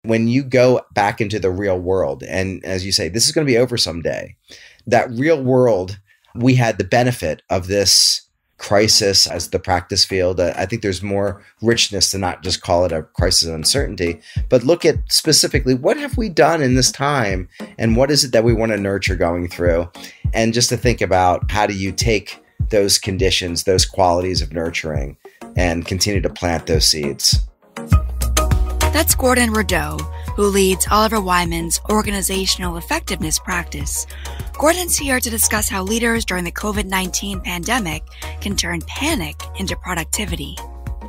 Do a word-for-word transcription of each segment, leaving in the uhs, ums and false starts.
when you go back into the real world, and as you say, this is going to be over someday, that real world, we had the benefit of this crisis as the practice field. Uh, I think there's more richness to not just call it a crisis of uncertainty, but look at specifically what have we done in this time and what is it that we want to nurture going through? And just to think about how do you take those conditions, those qualities of nurturing and continue to plant those seeds. That's Gordon Rudow, who leads Oliver Wyman's organizational effectiveness practice. Gordon's here to discuss how leaders during the covid nineteen pandemic can turn panic into productivity.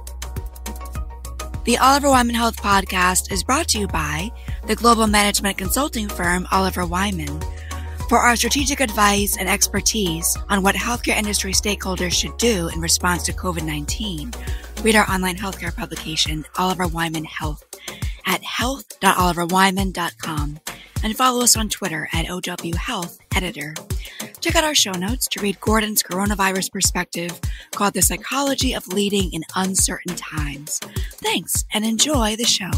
The Oliver Wyman Health Podcast is brought to you by the global management consulting firm Oliver Wyman. For our strategic advice and expertise on what healthcare industry stakeholders should do in response to covid nineteen, read our online healthcare publication, Oliver Wyman Health, at health dot oliver wyman dot com, and follow us on Twitter at O W Health Editor. Check out our show notes to read Gordon's coronavirus perspective called The Psychology of Leading in Uncertain Times. Thanks, and enjoy the show.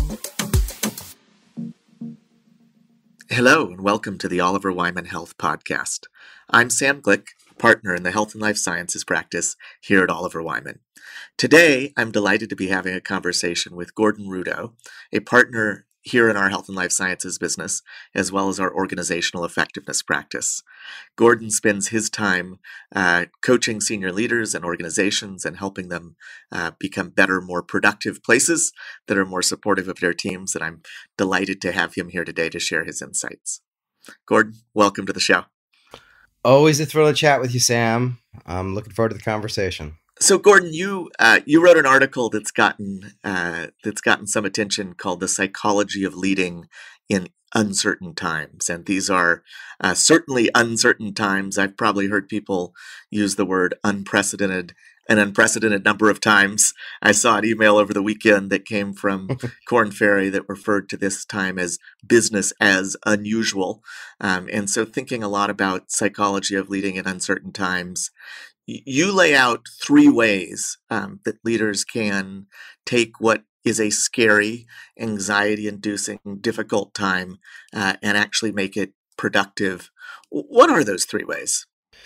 Hello, and welcome to the Oliver Wyman Health Podcast. I'm Sam Glick, partner in the Health and Life Sciences practice here at Oliver Wyman. Today, I'm delighted to be having a conversation with Gordon Rudow, a partner here in our Health and Life Sciences business, as well as our organizational effectiveness practice. Gordon spends his time uh, coaching senior leaders and organizations and helping them uh, become better, more productive places that are more supportive of their teams, and I'm delighted to have him here today to share his insights. Gordon, welcome to the show. Always a thrill to chat with you, Sam. I'm looking forward to the conversation. So, Gordon, you uh, you wrote an article that's gotten uh, that's gotten some attention called "The Psychology of Leading in Uncertain Times," and these are uh, certainly uncertain times. I've probably heard people use the word unprecedented an unprecedented number of times. I saw an email over the weekend that came from Korn Ferry that referred to this time as business as unusual, um, and so thinking a lot about psychology of leading in uncertain times. You lay out three ways um, that leaders can take what is a scary, anxiety-inducing, difficult time uh, and actually make it productive. What are those three ways?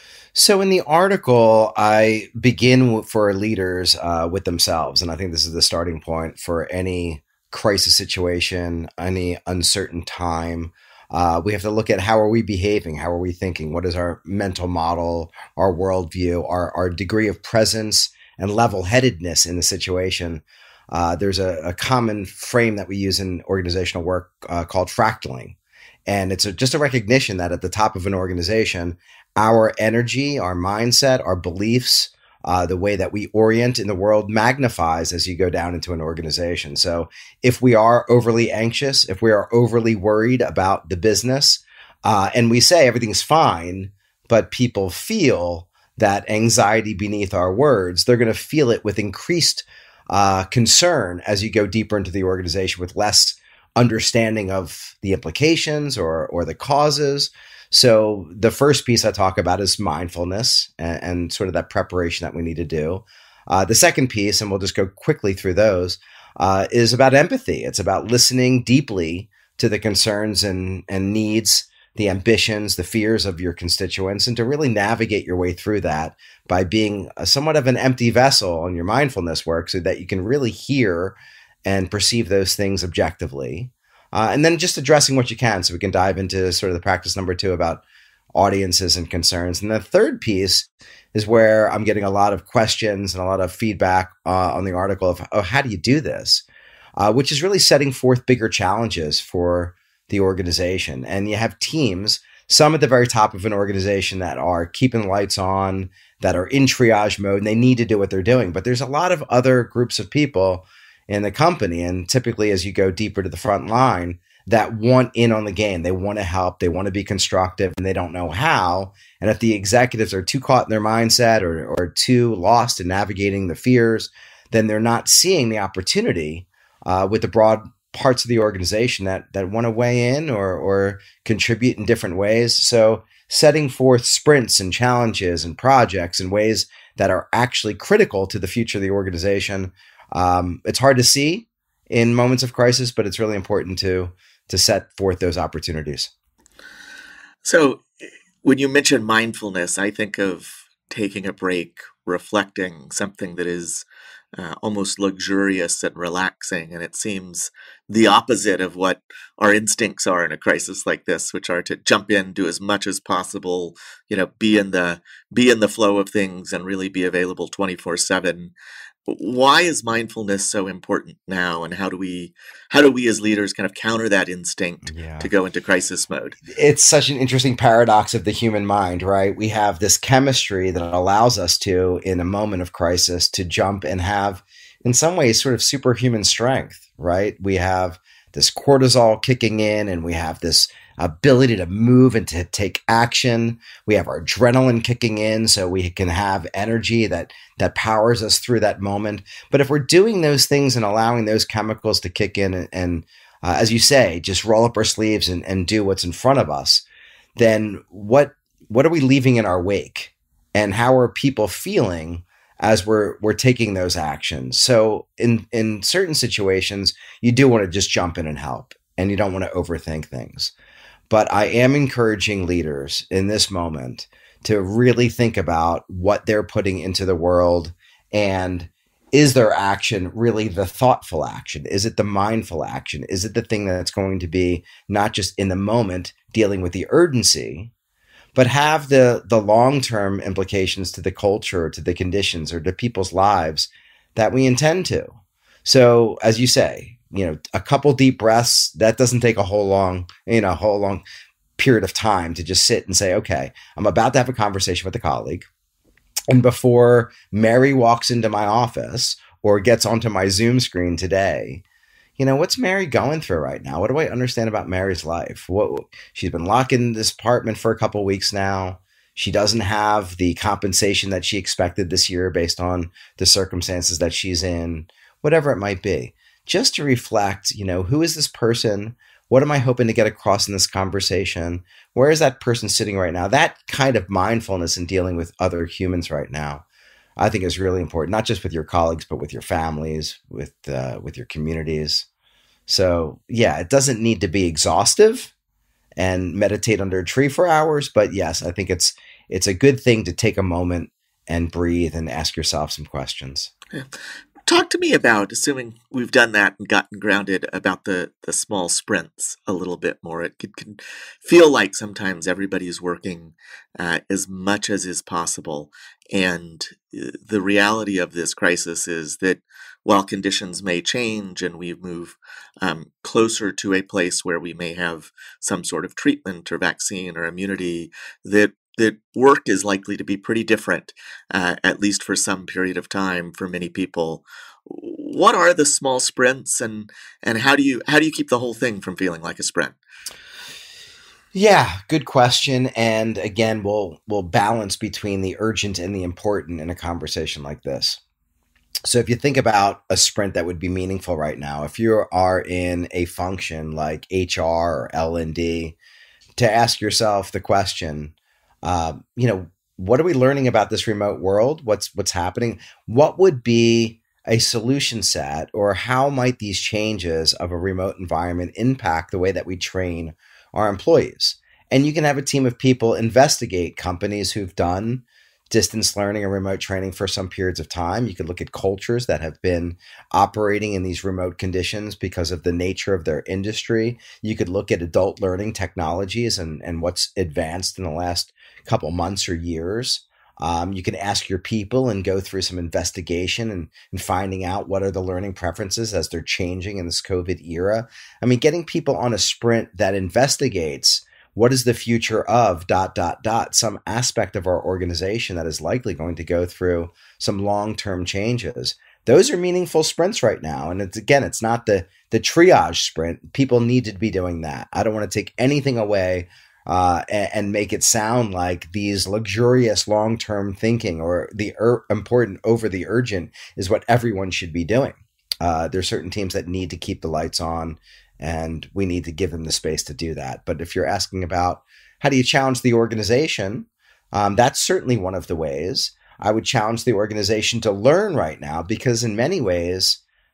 So in the article, I begin for leaders uh, with themselves, and I think this is the starting point for any crisis situation, any uncertain time. Uh, we have to look at how are we behaving? How are we thinking? What is our mental model, our worldview, our, our degree of presence and level-headedness in the situation? Uh, there's a, a common frame that we use in organizational work uh, called fractaling. And it's a, just a recognition that at the top of an organization, our energy, our mindset, our beliefs, Uh, the way that we orient in the world magnifies as you go down into an organization. So if we are overly anxious, if we are overly worried about the business, uh, and we say everything's fine, but people feel that anxiety beneath our words, they're going to feel it with increased uh, concern as you go deeper into the organization with less understanding of the implications or or the causes. So the first piece I talk about is mindfulness and, and sort of that preparation that we need to do. Uh, the second piece, and we'll just go quickly through those, uh, is about empathy. It's about listening deeply to the concerns and, and needs, the ambitions, the fears of your constituents, and to really navigate your way through that by being a, somewhat of an empty vessel in your mindfulness work so that you can really hear and perceive those things objectively. Uh, and then just addressing what you can so we can dive into sort of the practice number two about audiences and concerns. And the third piece is where I'm getting a lot of questions and a lot of feedback uh, on the article of, oh, how do you do this? Uh, which is really setting forth bigger challenges for the organization. And you have teams, some at the very top of an organization that are keeping the lights on, that are in triage mode, and they need to do what they're doing. But there's a lot of other groups of people in the company, and typically as you go deeper to the front line, that want in on the game. They want to help, they want to be constructive, and they don't know how. And if the executives are too caught in their mindset or, or too lost in navigating the fears, then they're not seeing the opportunity uh, with the broad parts of the organization that that want to weigh in or or contribute in different ways. So setting forth sprints and challenges and projects in ways that are actually critical to the future of the organization. Um, it's hard to see in moments of crisis, but it's really important to to set forth those opportunities. So when you mention mindfulness, I think of taking a break, reflecting, something that is uh, almost luxurious and relaxing. And it seems the opposite of what our instincts are in a crisis like this, which are to jump in, do as much as possible, you know, be in the be in the flow of things and really be available twenty-four seven. Why is mindfulness so important now, and how do we how do we as leaders kind of counter that instinct Yeah. to go into crisis mode? It's such an interesting paradox of the human mind, right? We have this chemistry that allows us to, in a moment of crisis, to jump and have, in some ways, sort of superhuman strength, right? We have this cortisol kicking in, and we have this ability to move and to take action. We have our adrenaline kicking in, so we can have energy that that powers us through that moment. But if we're doing those things and allowing those chemicals to kick in and, and uh, as you say, just roll up our sleeves and, and do what's in front of us, then what what are we leaving in our wake? And how are people feeling as we're we're taking those actions? So in in certain situations, you do want to just jump in and help, and you don't want to overthink things. But I am encouraging leaders in this moment to really think about what they're putting into the world, and is their action really the thoughtful action? Is it the mindful action? Is it the thing that's going to be not just in the moment dealing with the urgency, but have the, the long-term implications to the culture, to the conditions, or to people's lives that we intend to? So as you say, you know, a couple deep breaths, that doesn't take a whole long, you know, a whole long period of time to just sit and say, okay, I'm about to have a conversation with a colleague. And before Mary walks into my office or gets onto my Zoom screen today, you know, what's Mary going through right now? What do I understand about Mary's life? What, she's been locked in this apartment for a couple of weeks now. She doesn't have the compensation that she expected this year based on the circumstances that she's in, whatever it might be. Just to reflect, you know, who is this person? What am I hoping to get across in this conversation? Where is that person sitting right now? That kind of mindfulness in dealing with other humans right now, I think is really important, not just with your colleagues, but with your families, with uh, with your communities. So yeah, it doesn't need to be exhaustive and meditate under a tree for hours, but yes, I think it's it's a good thing to take a moment and breathe and ask yourself some questions. Yeah. Talk to me about, assuming we've done that and gotten grounded, about the, the small sprints a little bit more. It could, can feel like sometimes everybody's working uh, as much as is possible. And the reality of this crisis is that while conditions may change and we move um, closer to a place where we may have some sort of treatment or vaccine or immunity, that that work is likely to be pretty different, uh, at least for some period of time for many people. What are the small sprints, and and how do you how do you keep the whole thing from feeling like a sprint? Yeah, good question. And again, we'll we'll balance between the urgent and the important in a conversation like this. So if you think about a sprint that would be meaningful right now, if you are in a function like H R or L and D, to ask yourself the question, Uh, you know, what are we learning about this remote world? What's what's happening? What would be a solution set, or how might these changes of a remote environment impact the way that we train our employees? And you can have a team of people investigate companies who've done distance learning and remote training for some periods of time. You could look at cultures that have been operating in these remote conditions because of the nature of their industry. You could look at adult learning technologies and, and what's advanced in the last couple months or years. Um, you can ask your people and go through some investigation and, and finding out what are the learning preferences as they're changing in this COVID era. I mean, getting people on a sprint that investigates what is the future of dot, dot, dot, some aspect of our organization that is likely going to go through some long-term changes. Those are meaningful sprints right now. And it's, again, it's not the, the triage sprint. People need to be doing that. I don't want to take anything away uh, and, and make it sound like these luxurious long-term thinking or the ur- important over the urgent is what everyone should be doing. Uh, there's certain teams that need to keep the lights on, and we need to give them the space to do that. But if you're asking about how do you challenge the organization, um, that's certainly one of the ways. I would challenge the organization to learn right now, because in many ways,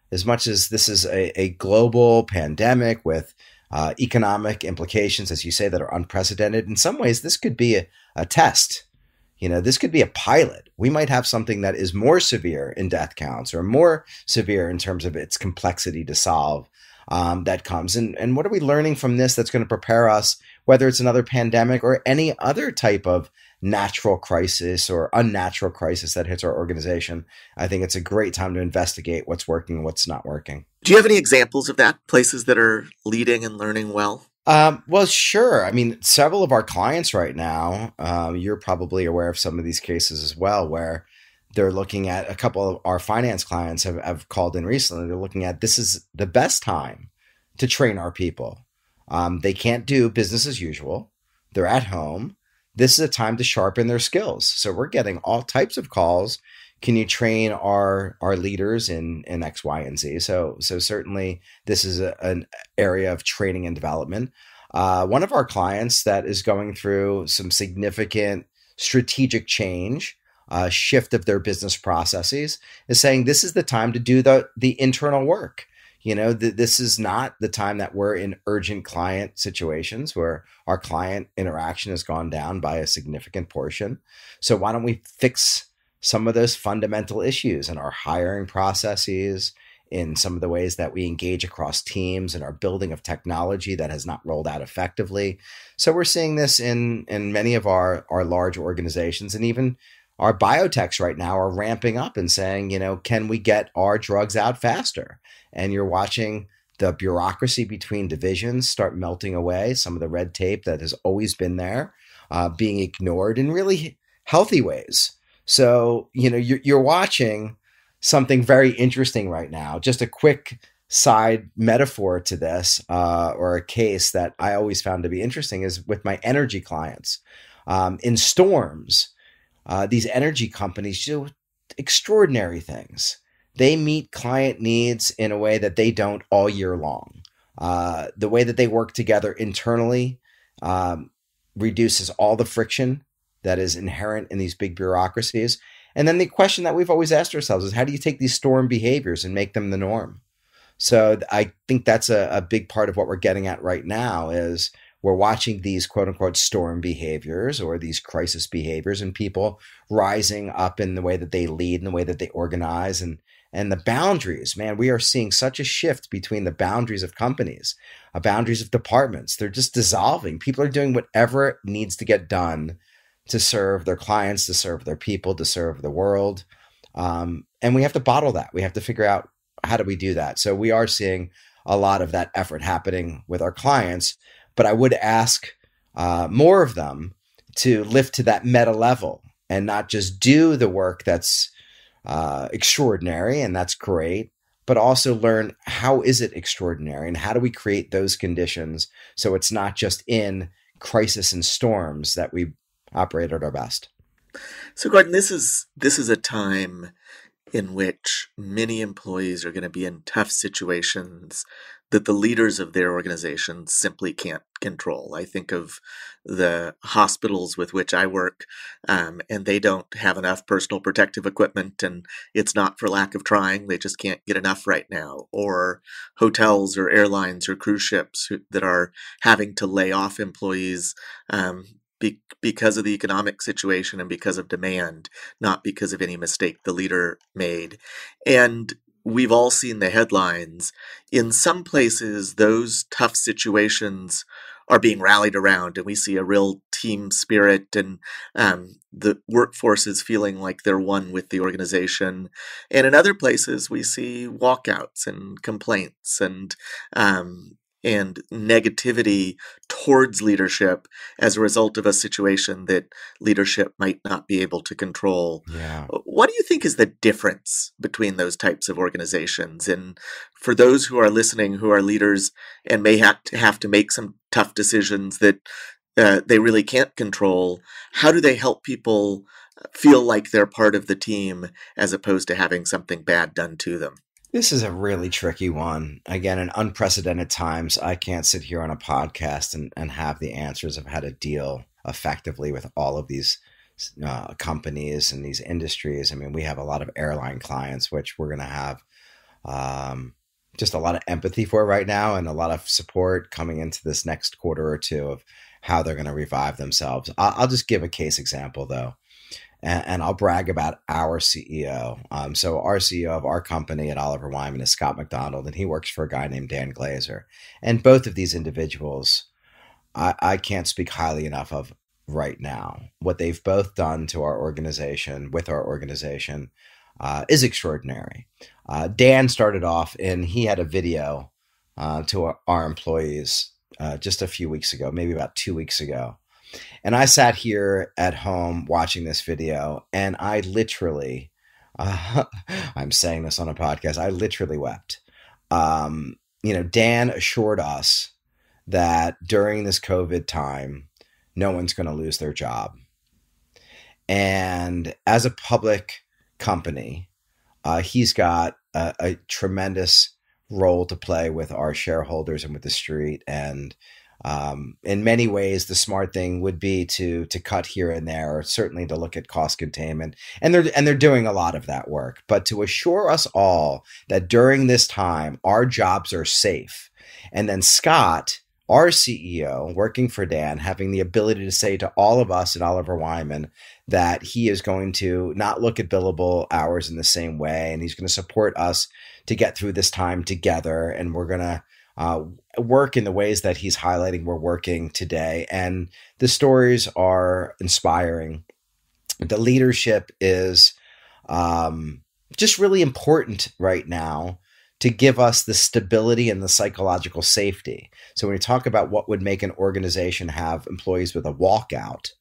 as much as this is a, a global pandemic with uh, economic implications, as you say, that are unprecedented, in some ways, this could be a, a test. You know, this could be a pilot. We might have something that is more severe in death counts or more severe in terms of its complexity to solve um, that comes. And, and what are we learning from this that's going to prepare us, whether it's another pandemic or any other type of natural crisis or unnatural crisis that hits our organization? I think it's a great time to investigate what's working and what's not working. Do you have any examples of that? Places that are leading and learning well? Um, well, sure. I mean, several of our clients right now, um, you're probably aware of some of these cases as well, where they're looking at, a couple of our finance clients have, have called in recently. They're looking at, this is the best time to train our people. Um, they can't do business as usual. They're at home. This is a time to sharpen their skills. So we're getting all types of calls. Can you train our our leaders in, in X, Y, and Z? So so certainly this is a, an area of training and development. Uh, one of our clients that is going through some significant strategic change, uh, shift of their business processes, is saying this is the time to do the the internal work. You know, th- this is not the time that we're in urgent client situations where our client interaction has gone down by a significant portion. So why don't we fix some of those fundamental issues in our hiring processes, in some of the ways that we engage across teams, and our building of technology that has not rolled out effectively. So we're seeing this in, in many of our, our large organizations, and even our biotechs right now are ramping up and saying, you know, can we get our drugs out faster? And you're watching the bureaucracy between divisions start melting away, some of the red tape that has always been there, uh, being ignored in really healthy ways. So, you know, you're, you're watching something very interesting right now. Just a quick side metaphor to this, uh, or a case that I always found to be interesting, is with my energy clients. Um, in storms, uh, these energy companies do extraordinary things. They meet client needs in a way that they don't all year long. Uh, the way that they work together internally um, reduces all the friction that is inherent in these big bureaucracies. And then the question that we've always asked ourselves is, how do you take these storm behaviors and make them the norm? So I think that's a, a big part of what we're getting at right now, is we're watching these quote unquote storm behaviors or these crisis behaviors, and people rising up in the way that they lead and the way that they organize, and and the boundaries. Man, we are seeing such a shift between the boundaries of companies, uh, boundaries of departments. They're just dissolving. People are doing whatever needs to get done to serve their clients, to serve their people, to serve the world. Um, and we have to bottle that. We have to figure out, how do we do that? So we are seeing a lot of that effort happening with our clients, but I would ask uh, more of them to lift to that meta level and not just do the work that's uh, extraordinary, and that's great, but also learn, how is it extraordinary and how do we create those conditions so it's not just in crisis and storms that we operate at our best. So, Gordon, this is this is a time in which many employees are going to be in tough situations that the leaders of their organizations simply can't control. I think of the hospitals with which I work, um, and they don't have enough personal protective equipment, and it's not for lack of trying. They just can't get enough right now. Or hotels or airlines or cruise ships who, that are having to lay off employees um, be, because of the economic situation and because of demand, not because of any mistake the leader made. And we've all seen the headlines. In some places, those tough situations are being rallied around, and we see a real team spirit, and um, the workforce is feeling like they're one with the organization. And in other places, we see walkouts and complaints and um, and negativity towards leadership as a result of a situation that leadership might not be able to control. Yeah. What do you think is the difference between those types of organizations? And for those who are listening, who are leaders and may have to, have to make some tough decisions that uh, they really can't control, how do they help people feel like they're part of the team as opposed to having something bad done to them? This is a really tricky one. Again, in unprecedented times, I can't sit here on a podcast and, and have the answers of how to deal effectively with all of these uh, companies and these industries. I mean, we have a lot of airline clients, which we're going to have um, just a lot of empathy for right now and a lot of support coming into this next quarter or two of how they're going to revive themselves. I'll, I'll just give a case example, though, and, and I'll brag about our C E O. Um, so our C E O of our company at Oliver Wyman is Scott McDonald, and he works for a guy named Dan Glazer. And both of these individuals, I, I can't speak highly enough of right now. What they've both done to our organization, with our organization, uh, is extraordinary. Uh, Dan started off and he had a video uh, to our, our employees uh, just a few weeks ago, maybe about two weeks ago. And I sat here at home watching this video and I literally, uh, I'm saying this on a podcast, I literally wept. Um, you know, Dan assured us that during this COVID time, no one's going to lose their job. And as a public company, uh, he's got a, a tremendous role to play with our shareholders and with the street. And um, in many ways, the smart thing would be to to cut here and there, or certainly to look at cost containment. And they're and they're doing a lot of that work. But to assure us all that during this time, our jobs are safe. And then Scott, our C E O, working for Dan, having the ability to say to all of us at Oliver Wyman that he is going to not look at billable hours in the same way, and he's going to support us to get through this time together, and we're going to uh, work in the ways that he's highlighting we're working today. And the stories are inspiring. The leadership is um, just really important right now to give us the stability and the psychological safety. So when we talk about what would make an organization have employees with a walkout,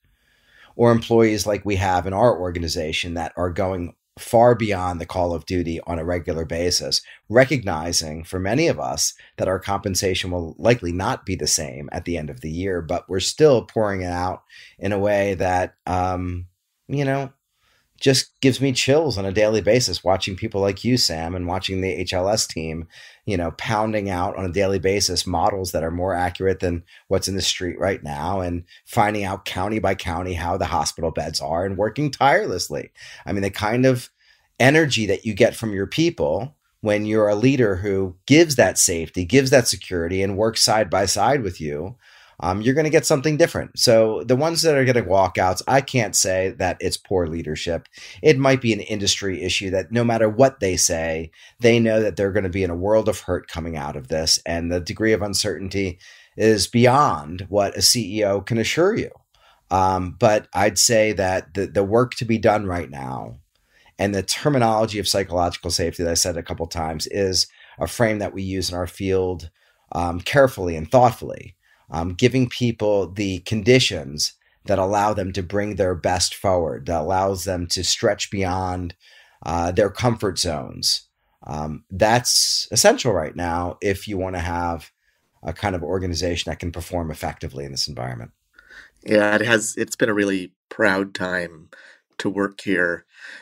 or employees like we have in our organization that are going far beyond the call of duty on a regular basis, recognizing for many of us that our compensation will likely not be the same at the end of the year, but we're still pouring it out in a way that, um, you know, just gives me chills on a daily basis, watching people like you, Sam, and watching the H L S team, you know, pounding out on a daily basis models that are more accurate than what's in the street right now, and finding out county by county how the hospital beds are, and working tirelessly. I mean, the kind of energy that you get from your people when you're a leader who gives that safety, gives that security, and works side by side with you, Um, you're going to get something different. So the ones that are getting walkouts, I can't say that it's poor leadership. It might be an industry issue that no matter what they say, they know that they're going to be in a world of hurt coming out of this. And the degree of uncertainty is beyond what a C E O can assure you. Um, but I'd say that the, the work to be done right now and the terminology of psychological safety that I said a couple of times is a frame that we use in our field um, carefully and thoughtfully. Um, giving people the conditions that allow them to bring their best forward, that allows them to stretch beyond uh, their comfort zones. Um, that's essential right now if you want to have a kind of organization that can perform effectively in this environment. Yeah, it has. It's been a really proud time to work here,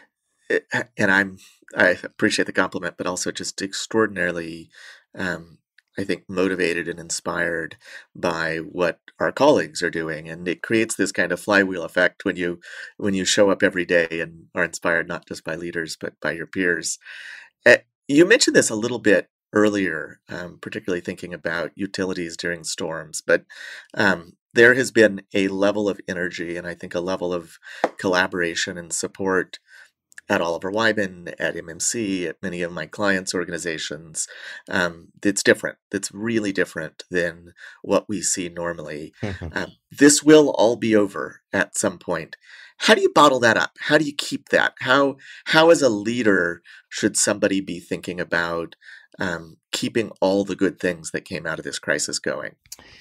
it, and I'm. I appreciate the compliment, but also just extraordinarily. Um, I think, motivated and inspired by what our colleagues are doing. And it creates this kind of flywheel effect when you when you show up every day and are inspired not just by leaders, but by your peers. Uh, you mentioned this a little bit earlier, um, particularly thinking about utilities during storms. But um, there has been a level of energy and I think a level of collaboration and support at Oliver Wyman, at M M C, at many of my clients' organizations, um, that's different. That's really different than what we see normally. um, this will all be over at some point. How do you bottle that up? How do you keep that? How, how as a leader, should somebody be thinking about um, keeping all the good things that came out of this crisis going?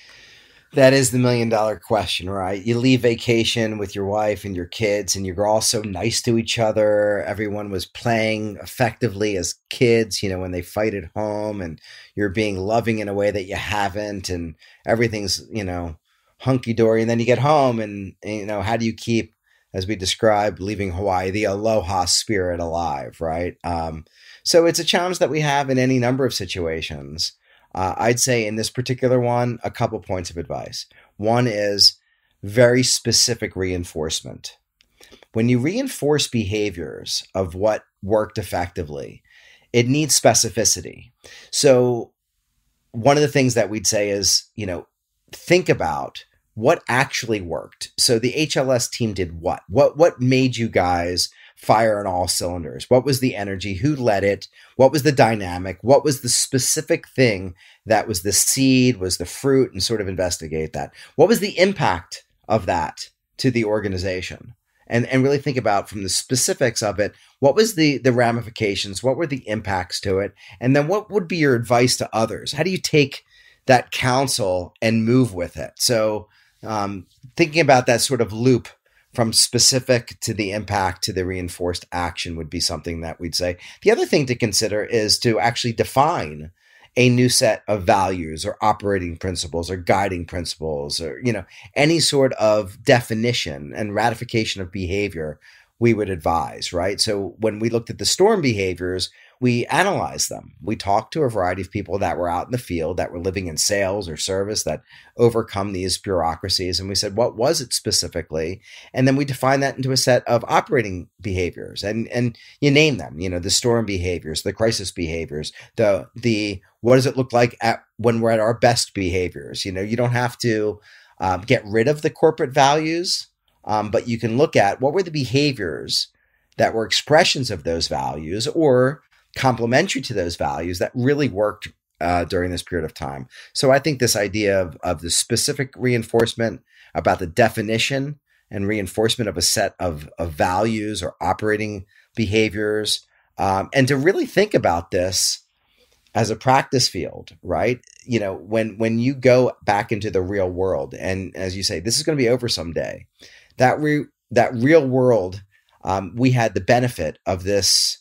That is the million dollar question, right? You leave vacation with your wife and your kids and you're all so nice to each other. Everyone was playing effectively as kids, you know, when they fight at home, and you're being loving in a way that you haven't, and everything's, you know, hunky dory. And then you get home and, you know, how do you keep, as we described, leaving Hawaii, the aloha spirit alive, right? Um, so it's a challenge that we have in any number of situations. Uh, I'd say in this particular one, a couple points of advice. One is very specific reinforcement. When you reinforce behaviors of what worked effectively, it needs specificity. So one of the things that we'd say is, you know, think about what actually worked. So the H L S team did what? What what made you guys fire on all cylinders? What was the energy? Who led it? What was the dynamic? What was the specific thing that was the seed, was the fruit, and sort of investigate that? What was the impact of that to the organization? And and really think about from the specifics of it, what was the the ramifications? What were the impacts to it? And then what would be your advice to others? How do you take that counsel and move with it? So um, thinking about that sort of loop from specific to the impact to the reinforced action would be something that we'd say. The other thing to consider is to actually define a new set of values or operating principles or guiding principles, or, you know, any sort of definition and ratification of behavior we would advise, right? So when we looked at the storm behaviors, we analyzed them. We talked to a variety of people that were out in the field, that were living in sales or service, that overcome these bureaucracies. And we said, what was it specifically? And then we defined that into a set of operating behaviors. And and you name them, you know, the storm behaviors, the crisis behaviors, the the what does it look like at when we're at our best behaviors? You know, you don't have to um, get rid of the corporate values, um, but you can look at what were the behaviors that were expressions of those values or complementary to those values that really worked uh, during this period of time. So I think this idea of, of the specific reinforcement, about the definition and reinforcement of a set of, of values or operating behaviors, um, and to really think about this as a practice field, right? You know, when when you go back into the real world, and as you say, this is going to be over someday, that re- that real world, um, we had the benefit of this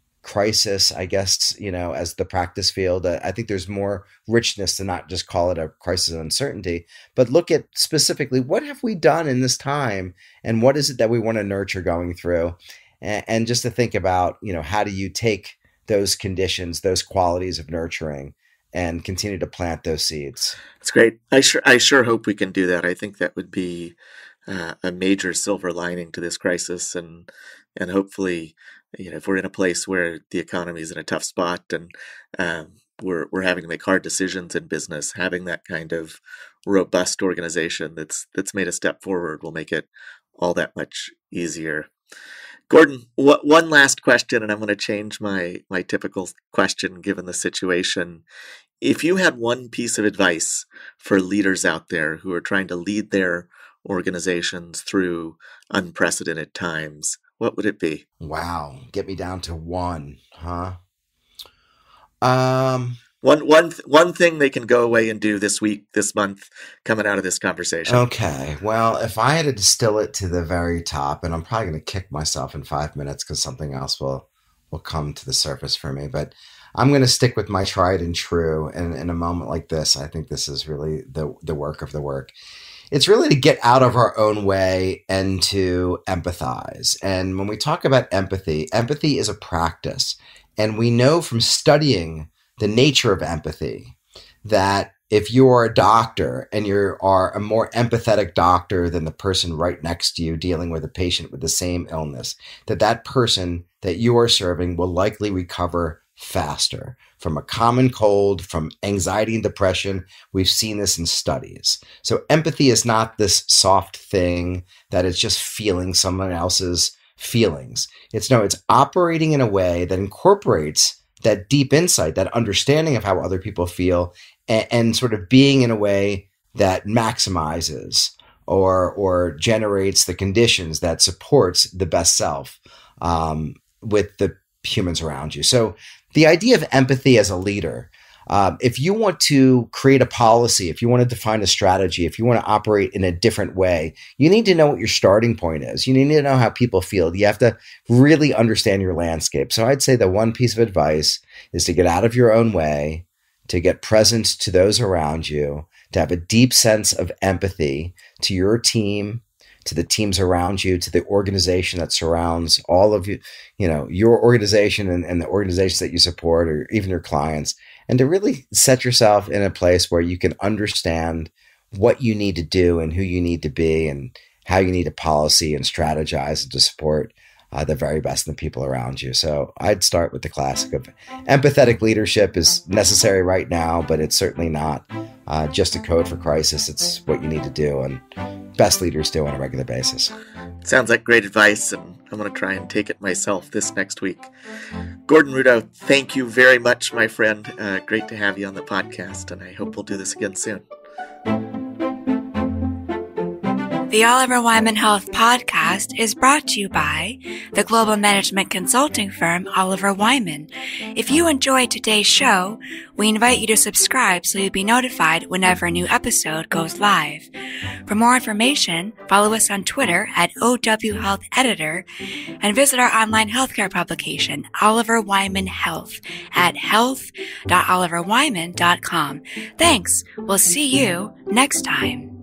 crisis, I guess, you know, as the practice field. Uh, I think there's more richness to not just call it a crisis of uncertainty, but look at specifically what have we done in this time and what is it that we want to nurture going through, and, and just to think about, you know, how do you take those conditions, those qualities of nurturing, and continue to plant those seeds. That's great. I sure, I sure hope we can do that. I think that would be uh, a major silver lining to this crisis, and and hopefully, you know, if we're in a place where the economy is in a tough spot and um, we're we're having to make hard decisions in business, having that kind of robust organization that's that's made a step forward will make it all that much easier. Gordon, wh- one last question, and I'm going to change my my typical question given the situation. If you had one piece of advice for leaders out there who are trying to lead their organizations through unprecedented times, what would it be? Wow, get me down to one, huh? Um, one one th- one thing they can go away and do this week, this month, coming out of this conversation. Okay, well, if I had to distill it to the very top, and I'm probably going to kick myself in five minutes because something else will will come to the surface for me, but I'm going to stick with my tried and true. And in a moment like this, I think this is really the the work of the work. It's really to get out of our own way and to empathize. And when we talk about empathy, empathy is a practice. And we know from studying the nature of empathy that if you are a doctor and you are a more empathetic doctor than the person right next to you dealing with a patient with the same illness, that that person that you are serving will likely recover faster from a common cold, from anxiety and depression. We've seen this in studies. So empathy is not this soft thing that is just feeling someone else's feelings. It's no, it's operating in a way that incorporates that deep insight, that understanding of how other people feel, and, and sort of being in a way that maximizes or or generates the conditions that supports the best self um, with the humans around you. So the idea of empathy as a leader, um, if you want to create a policy, if you want to define a strategy, if you want to operate in a different way, you need to know what your starting point is. You need to know how people feel. You have to really understand your landscape. So I'd say the one piece of advice is to get out of your own way, to get present to those around you, to have a deep sense of empathy to your team, to the teams around you, to the organization that surrounds all of you, you know, your organization and, and the organizations that you support, or even your clients, and to really set yourself in a place where you can understand what you need to do and who you need to be and how you need to policy and strategize and to support uh, the very best in the people around you. So I'd start with the classic of empathetic leadership is necessary right now, but it's certainly not uh, just a code for crisis. It's what you need to do, and best leaders do on a regular basis. Sounds like great advice, and I'm going to try and take it myself this next week. Gordon Rudow, thank you very much, my friend. Uh, great to have you on the podcast, and I hope we'll do this again soon. The Oliver Wyman Health Podcast is brought to you by the global management consulting firm Oliver Wyman. If you enjoyed today's show, we invite you to subscribe so you'll be notified whenever a new episode goes live. For more information, follow us on Twitter at O W Health Editor and visit our online healthcare publication, Oliver Wyman Health, at health dot oliver wyman dot com. Thanks. We'll see you next time.